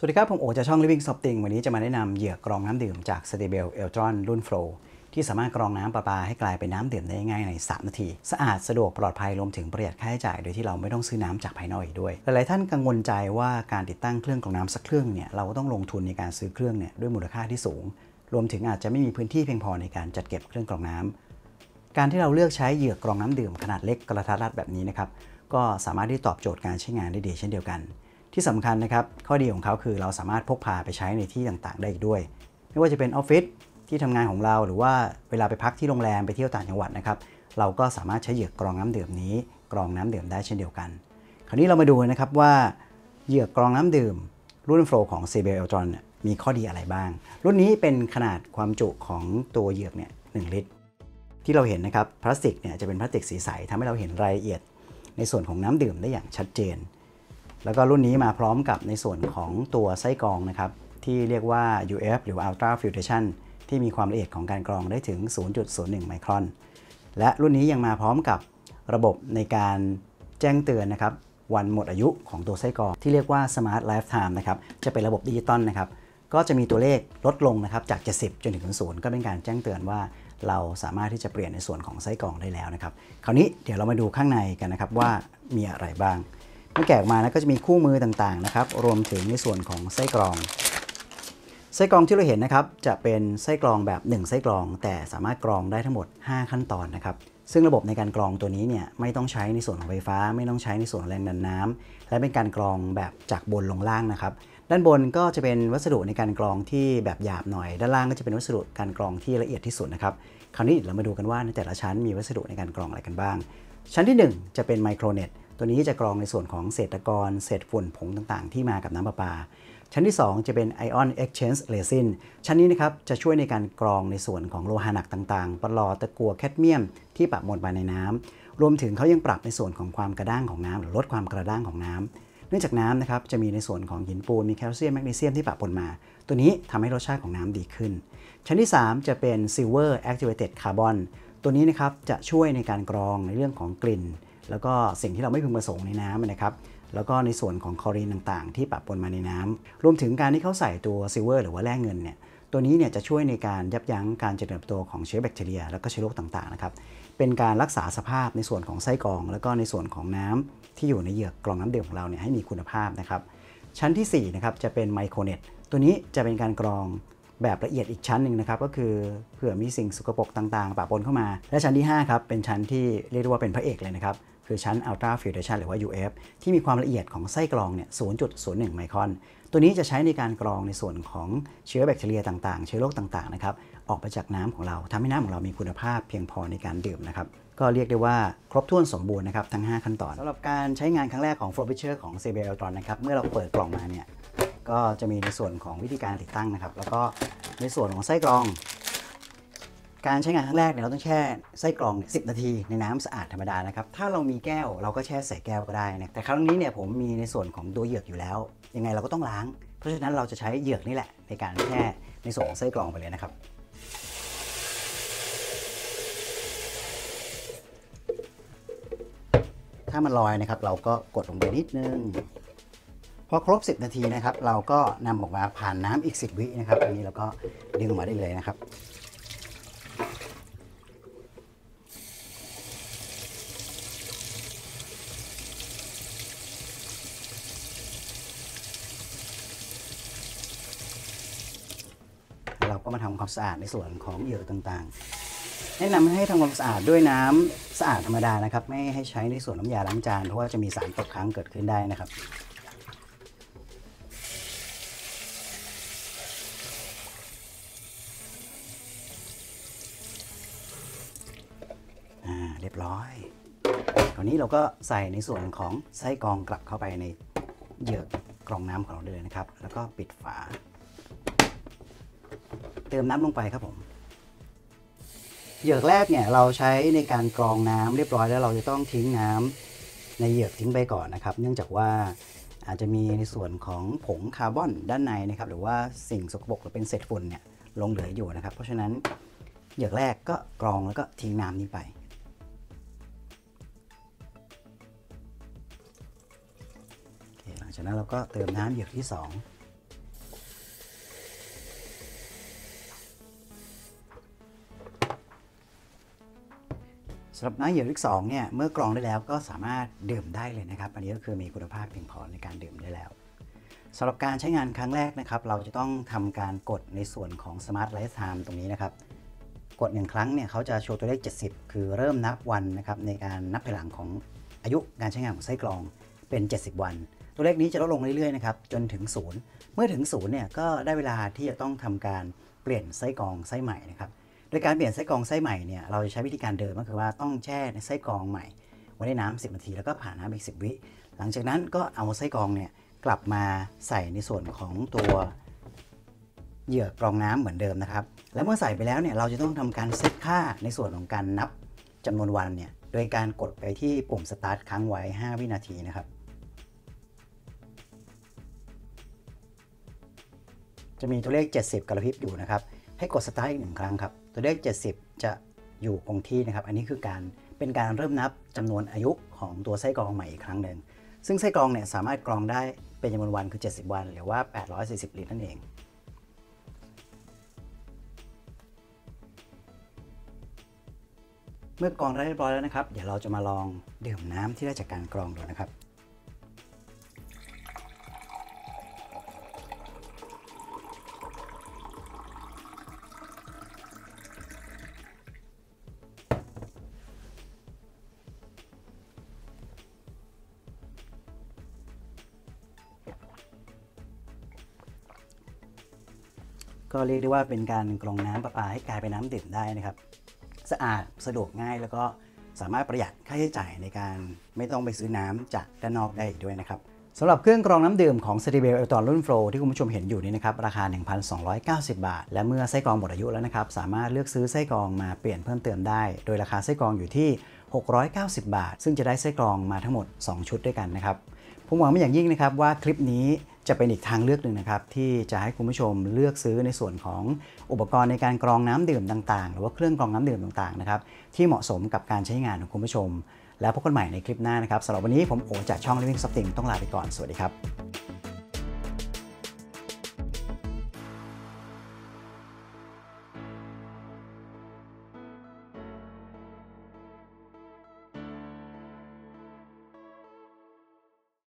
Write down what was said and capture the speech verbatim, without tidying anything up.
สวัสดีครับผมโอจากช่อง Living Something วันนี้จะมาแนะนำเหยือกกรองน้ำดื่มจาก Stebel Eltron รุ่น Flow ที่สามารถกรองน้ำประปาให้กลายเป็นน้ำดื่มได้ง่ายในสามนาทีสะอาดสะดวกปลอดภัยรวมถึงประหยัดค่าใช้จ่ายโดยที่เราไม่ต้องซื้อน้ำจากภายนอกอีกด้วยหลายๆท่านกังวลใจว่าการติดตั้งเครื่องกรองน้ำสักเครื่องเนี่ยเราก็ต้องลงทุนในการซื้อเครื่องเนี่ยด้วยมูลค่าที่สูงรวมถึงอาจจะไม่มีพื้นที่เพียงพอในการจัดเก็บเครื่องกรองน้ำการที่เราเลือกใช้เหยือกกรองน้ำดื่มขนาดเล็กกระทัดรัดแบบนี้นะครับก็สามารถที่ตอบโจทย์การใช้งานได้ดีเช่นเดียวกันที่สำคัญนะครับข้อดีของเขาคือเราสามารถพกพาไปใช้ในที่ต่างๆได้อีกด้วยไม่ว่าจะเป็นออฟฟิศที่ทำงานของเราหรือว่าเวลาไปพักที่โรงแรมไปเที่ยวต่างจังหวัดนะครับเราก็สามารถใช้เหยือกกรองน้ำดื่มนี้กรองน้ำดื่มได้เช่นเดียวกันคราวนี้เรามาดูนะครับว่าเหยือกกรองน้ำดื่มรุ่น Flow ของ Stebel Eltron มีข้อดีอะไรบ้างรุ่นนี้เป็นขนาดความจุของตัวเหยือกเนี่ยหนึ่งลิตรที่เราเห็นนะครับพลาสติกเนี่ยจะเป็นพลาสติกสีใสทำให้เราเห็นรายละเอียดในส่วนของน้ำดื่มได้อย่างชัดเจนแล้วก็รุ่นนี้มาพร้อมกับในส่วนของตัวไส้กรองนะครับที่เรียกว่า ยู เอฟ หรือ Ultra Filtration ที่มีความละเอียดของการกรองได้ถึง ศูนย์จุดศูนย์หนึ่ง ไมครอนและรุ่นนี้ยังมาพร้อมกับระบบในการแจ้งเตือนนะครับวันหมดอายุของตัวไส้กรองที่เรียกว่า Smart Lifetime นะครับจะเป็นระบบดิจิตอลนะครับก็จะมีตัวเลขลดลงนะครับจากเจ็ดสิบจนถึงศูนย์ก็เป็นการแจ้งเตือนว่าเราสามารถที่จะเปลี่ยนในส่วนของไส้กรองได้แล้วนะครับคราวนี้เดี๋ยวเรามาดูข้างในกันนะครับว่ามีอะไรบ้างเมื่อแกะออกมานะก็จะมีคู่มือต่างๆนะครับรวมถึงในส่วนของไส้กรองไส้กรองที่เราเห็นนะครับจะเป็นไส้กรองแบบหนึ่งไส้กรองแต่สามารถกรองได้ทั้งหมดห้าขั้นตอนนะครับซึ่งระบบในการกรองตัวนี้เนี่ยไม่ต้องใช้ในส่วนของไฟฟ้าไม่ต้องใช้ในส่วนแรงดันน้ำและเป็นการกรองแบบจากบนลงล่างนะครับด้านบนก็จะเป็นวัสดุในการกรองที่แบบหยาบหน่อยด้านล่างก็จะเป็นวัสดุการกรองที่ละเอียดที่สุดนะครับคราวนี้เรามาดูกันว่าในแต่ละชั้นมีวัสดุในการกรองอะไรกันบ้างชั้นที่หนึ่งจะเป็นไมโครเน็ตตัวนี้จะกรองในส่วนของเศษตะกอนเศษฝุ่นผงต่างๆที่มากับน้ำประปาชั้นที่สองจะเป็น Ion Exchange Resin ชั้นนี้นะครับจะช่วยในการกรองในส่วนของโลหะหนักต่างๆปลอตะกั่วแคดเมียมที่ปะปนไปในน้ำรวมถึงเขายังปรับในส่วนของความกระด้างของน้ำหรือลดความกระด้างของน้ำเนื่องจากน้ำนะครับจะมีในส่วนของหินปูนมีแคลเซียมแมกนีเซียมที่ปะปนมาตัวนี้ทำให้รสชาติของน้ำดีขึ้นชั้นที่สามจะเป็น Silver Activated Carbon ตัวนี้นะครับจะช่วยในการกรองในเรื่องของกลิ่นแล้วก็สิ่งที่เราไม่พึงประสงค์ในน้ำนะครับแล้วก็ในส่วนของคลอรีนต่างๆที่ปะปนมาในน้ำรวมถึงการที่เขาใส่ตัวซิลเวอร์หรือว่าแร่เงินเนี่ยตัวนี้เนี่ยจะช่วยในการยับยั้งการเจริญเติบโตของเชื้อแบคทีเรียแล้วก็เชื้อโรคต่างๆนะครับเป็นการรักษาสภาพในส่วนของไส้กรองแล้วก็ในส่วนของน้ำที่อยู่ในเหยือกกรองน้ำดื่มของเราเนี่ยให้มีคุณภาพนะครับชั้นที่สี่นะครับจะเป็นไมโครเน็ตตัวนี้จะเป็นการกรองแบบละเอียดอีกชั้นหนึ่งนะครับก็คือเผื่อมีสิ่งสกปรกต่างๆปะปนเข้ามาและชั้นที่ห้าครับเป็นชั้นที่เรียกว่าเป็นพระเอกเลยนะครับคือชั้น Ultra Filtration หรือว่า ยู เอฟ ที่มีความละเอียดของไส้กรองเนี่ย ศูนย์จุดศูนย์หนึ่ง ไมครอนตัวนี้จะใช้ในการกรองในส่วนของเชื้อแบคทีเรียต่างๆเชื้อโรคต่างๆนะครับออกไปจากน้ำของเราทำให้น้ำของเรามีคุณภาพเพียงพอในการดื่มนะครับก็เรียกได้ว่าครบถ้วนสมบูรณ์นะครับทั้งห้าขั้นตอนสำหรับการใช้งานครั้งแรกของ Flow Pitcher ของ Stebel Eltron นะครับเมื่อเราเปิดกล่องมาเนี่ยก็จะมีในส่วนของวิธีการติดตั้งนะครับแล้วก็ในส่วนของไส้กรองการใช้งานครั้งแรกเนี่ยเราต้องแช่ไส้กรองสิบนาทีในน้ำสะอาดธรรมดานะครับถ้าเรามีแก้วเราก็แช่ใส่แก้วก็ได้นะแต่ครั้งนี้เนี่ยผมมีในส่วนของตัวเหยือกอยู่แล้วยังไงเราก็ต้องล้างเพราะฉะนั้นเราจะใช้เหยือกนี่แหละในการแช่ในส่วนของไส้กรองไปเลยนะครับถ้ามันลอยนะครับเราก็กดลงไปนิดนึงพอครบสิบนาทีนะครับเราก็นำออกมาผ่านน้ำอีกสิบวินะครับอันนี้เราก็ดึงออกมาได้เลยนะครับเราก็มาทำความสะอาดในส่วนของเหยือกต่างๆแนะนำให้ทำความสะอาดด้วยน้ำสะอาดธรรมดานะครับไม่ให้ใช้ในส่วนน้ำยาล้างจานเพราะว่าจะมีสารตกค้างเกิดขึ้นได้นะครับอ่าเรียบร้อยคราวนี้เราก็ใส่ในส่วนของไส้กรองกลับเข้าไปในเหยือกกรองน้ำของเราเลยนะครับแล้วก็ปิดฝาเติมน้ำลงไปครับผมเหยือกแรกเนี่ยเราใช้ในการกรองน้ำเรียบร้อยแล้วเราจะต้องทิ้งน้ำในเหยือกทิ้งไปก่อนนะครับเนื่องจากว่าอาจจะมีในส่วนของผงคาร์บอนด้านในนะครับหรือว่าสิ่งสกปรกหรือเป็นเศษฝุ่นเนี่ยลงเหลืออยู่นะครับเพราะฉะนั้นเหยือกแรกก็กรองแล้วก็ทิ้งน้ำนี้ไปหลังจากนั้นเราก็เติมน้ำเหยือกที่สองสำหรับน้ำเหยื่อที่สองเนี่ยเมื่อกรองได้แล้วก็สามารถดื่มได้เลยนะครับอันนี้ก็คือมีคุณภาพเพียงพอในการดื่มได้แล้วสำหรับการใช้งานครั้งแรกนะครับเราจะต้องทำการกดในส่วนของ Smart Lifetime ตรงนี้นะครับกดหนึ่งครั้งเนี่ยเขาจะโชว์ตัวเลขเจ็ดสิบคือเริ่มนับวันนะครับในการนับถอยหลังของอายุการใช้งานของไส้กรองเป็นเจ็ดสิบวันตัวเลขนี้จะลดลงเรื่อยๆนะครับจนถึงศูนย์เมื่อถึงศูนย์เนี่ยก็ได้เวลาที่จะต้องทำการเปลี่ยนไส้กรองไส้ใหม่นะครับโดยการเปลี่ยนไส้กรองไส้ใหม่เนี่ยเราจะใช้วิธีการเดิมก็คือว่าต้องแช่ในไส้กรองใหม่ไว้ในน้ำสิบนาทีแล้วก็ผ่านน้ำอีกสิบวิหลังจากนั้นก็เอาไส้กรองเนี่ยกลับมาใส่ในส่วนของตัวเหยื่อกรองน้ำเหมือนเดิมนะครับแล้วเมื่อใส่ไปแล้วเนี่ยเราจะต้องทำการเซตค่าในส่วนของการนับจำนวนวันเนี่ยโดยการกดไปที่ปุ่มสตาร์ทค้างไว้ห้าวินาทีนะครับจะมีตัวเลขเจ็ดสิบกระพริบอยู่นะครับให้กดสตาร์ทอีกหนึ่งครั้งครับตัวเลขเจ็ดสิบจะอยู่คงที่นะครับอันนี้คือการเป็นการเริ่มนับจำนวนอายุของตัวไส้กรองใหม่อีกครั้งหนึ่งซึ่งไส้กรองเนี่ยสามารถกรองได้เป็นจำนวนวันคือเจ็ดสิบวันหรือว่าแปดร้อยสี่สิบลิตรนั่นเองเมื่อกรองได้เรียบร้อยแล้วนะครับเดี๋ยวเราจะมาลองดื่มน้ำที่ได้จากการกรองดูนะครับก็เรียกได้ว่าเป็นการกรองน้ำประปาให้กลายเป็นน้ำดื่มได้นะครับสะอาดสะดวกง่ายแล้วก็สามารถประหยัดค่าใช้จ่ายในการไม่ต้องไปซื้อน้ำจากด้านนอกได้อีกด้วยนะครับสำหรับเครื่องกรองน้ำดื่มของ Cetibel Eltron รุ่น Flow ที่คุณผู้ชมเห็นอยู่นี้นะครับราคา หนึ่งพันสองร้อยเก้าสิบ บาทและเมื่อไส้กรองหมดอายุแล้วนะครับสามารถเลือกซื้อไส้กรองมาเปลี่ยนเพิ่มเติมได้โดยราคาไส้กรองอยู่ที่หกร้อยเก้าสิบ บาทซึ่งจะได้ไส้กรองมาทั้งหมดสองชุดด้วยกันนะครับผมหวังเป็นอย่างยิ่งนะครับว่าคลิปนี้จะเป็นอีกทางเลือกหนึ่งนะครับที่จะให้คุณผู้ชมเลือกซื้อในส่วนของอุปกรณ์ในการกรองน้ำดื่มต่างๆหรือว่าเครื่องกรองน้ำดื่มต่างๆนะครับที่เหมาะสมกับการใช้งานของคุณผู้ชมแล้วพบกันใหม่ในคลิปหน้านะครับสำหรับวันนี้ผมโอจากช่อง Living Something ต้องลาไปก่อนสวัสดีครับ